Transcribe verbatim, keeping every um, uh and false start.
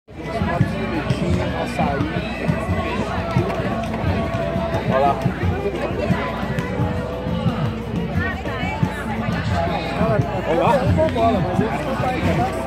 Açaí. Olha lá. Olha lá. Bola, mas eles não saem.